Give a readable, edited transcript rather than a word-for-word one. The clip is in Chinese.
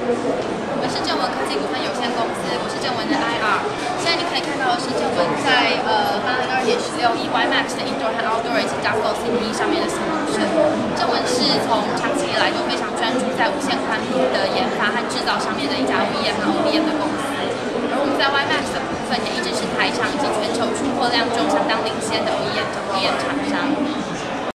我们是正文科技股份有限公司，我是正文的 IR。现在你可以看到的是正文在802年16以 WiMAX 的 Indoor 和 Outdoor 以及 Double CPE 上面的 solution。正文是从长期以来都非常专注在无线宽频的研发和制造上面的一家 OEM 和 ODM 的公司。而我们在 WiMAX 的部分也一直是台厂以及全球出货量中相当领先的 OEM 厂商。